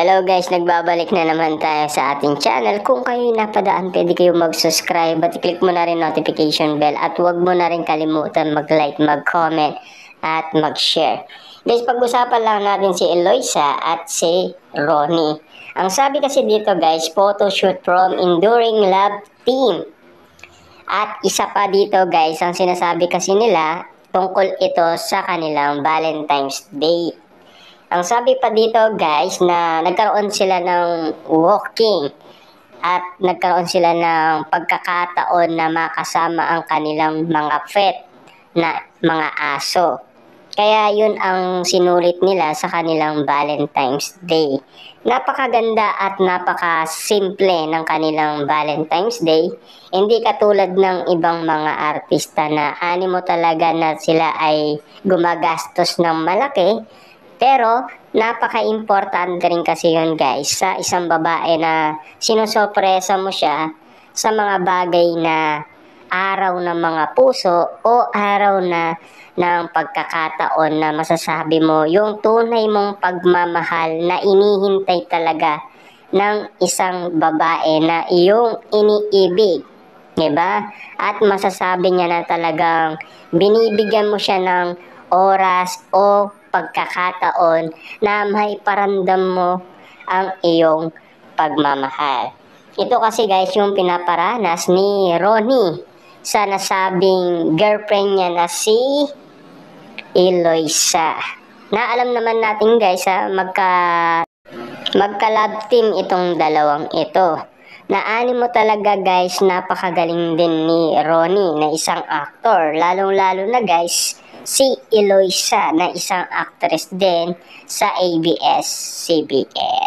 Hello guys, nagbabalik na naman tayo sa ating channel. Kung kayo napadaan, pwede kayo mag-subscribe at i-click mo na rin notification bell at huwag mo na rin kalimutan mag-like, mag-comment at mag-share. Guys, pag-usapan lang natin si Eloisa at si Ronnie. Ang sabi kasi dito guys, photoshoot from Enduring Love Team. At isa pa dito guys, ang sinasabi kasi nila, tungkol ito sa kanilang Valentine's Day. Ang sabi pa dito guys na nagkaroon sila ng walking at nagkaroon sila ng pagkakataon na makasama ang kanilang mga pet na mga aso. Kaya yun ang sinulit nila sa kanilang Valentine's Day. Napakaganda at napakasimple ng kanilang Valentine's Day. Hindi katulad ng ibang mga artista na animo talaga na sila ay gumagastos ng malaki. Pero, napaka-importante rin kasi yun guys sa isang babae na sinusorpresa mo siya sa mga bagay na araw ng mga puso o araw na ng pagkakataon na masasabi mo yung tunay mong pagmamahal na inihintay talaga ng isang babae na iyong iniibig. Diba? At masasabi niya na talagang binibigyan mo siya ng oras o pagkakataon na may paramdam mo ang iyong pagmamahal. Ito kasi guys yung pinaparanas ni Ronnie sa nasabing girlfriend niya na si Eloisa. Na alam naman natin guys magka-love team itong dalawang ito. Naanin mo talaga guys, napakagaling din ni Ronnie na isang actor. Lalong-lalo na guys, si Eloisa na isang actress din sa ABS-CBN.